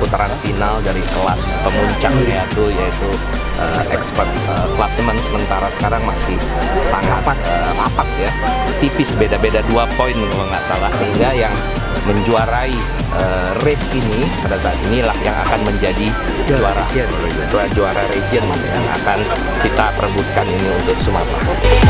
putaran final dari kelas pemuncak yaitu expert klasemen. Sementara sekarang masih sangat rapat ya, tipis, beda-beda 2 poin kalau nggak salah, sehingga yang menjuarai race ini pada saat inilah yang akan menjadi juara region yang akan kita perebutkan ini untuk Sumatera.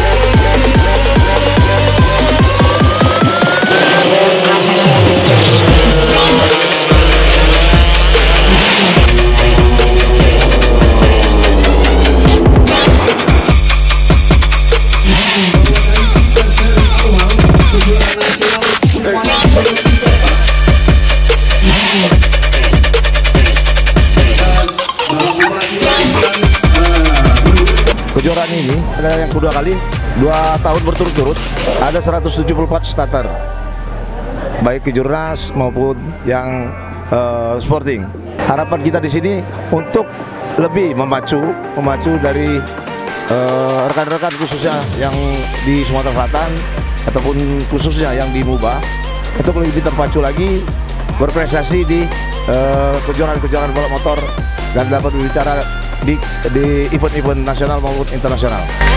Kejuaraan ini adalah yang kedua kali, 2 tahun berturut-turut ada 174 starter, baik kejurnas maupun yang sporting. Harapan kita di sini untuk lebih memacu dari rekan-rekan khususnya yang di Sumatera Selatan ataupun khususnya yang di MUBA, untuk lebih terpacu lagi berprestasi di kejuaraan-kejuaraan balap motor dan dapat berbicara di event-event nasional maupun internasional.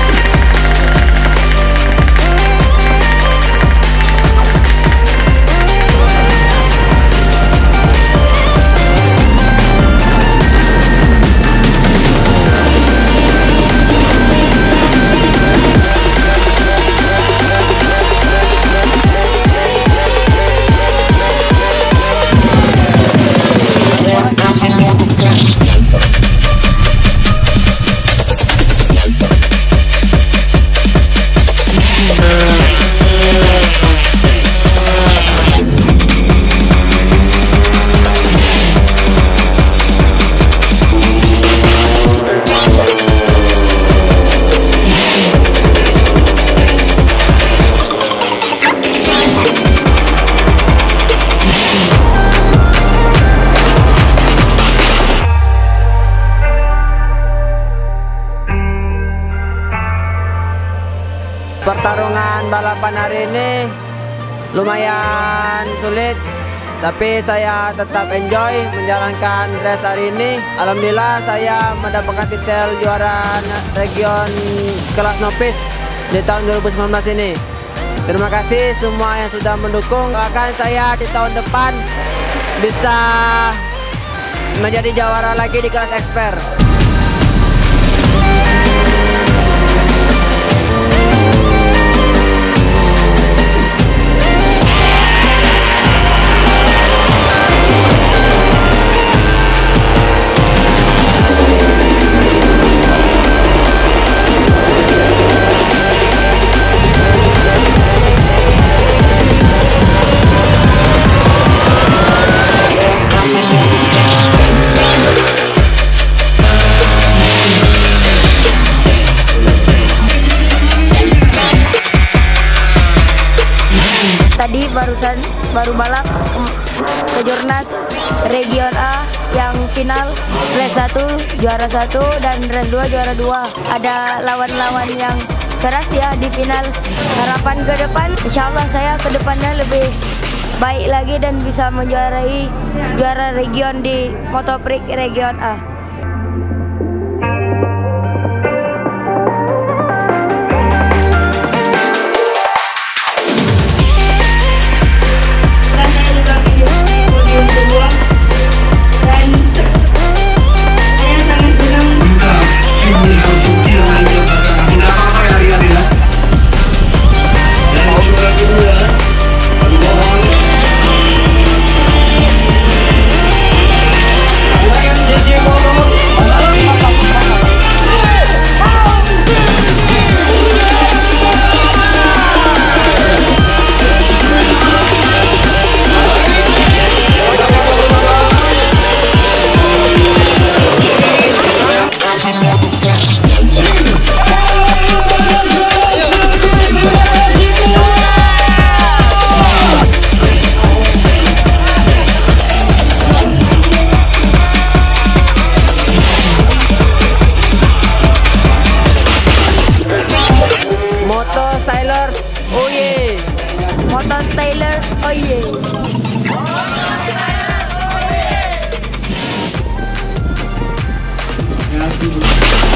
Pertarungan balapan hari ini lumayan sulit, tapi saya tetap enjoy menjalankan race hari ini. Alhamdulillah saya mendapatkan titel juara region kelas novice di tahun 2019 ini. Terima kasih semua yang sudah mendukung. Akan saya di tahun depan bisa menjadi juara lagi di kelas expert. Tadi baru balap kejurnas region A yang final race 1 juara 1 dan race 2 juara 2. Ada lawan-lawan yang keras ya di final. Harapan ke depan, insya Allah saya ke depannya lebih baik lagi dan bisa menjuarai juara region di Motoprix region A. lagi.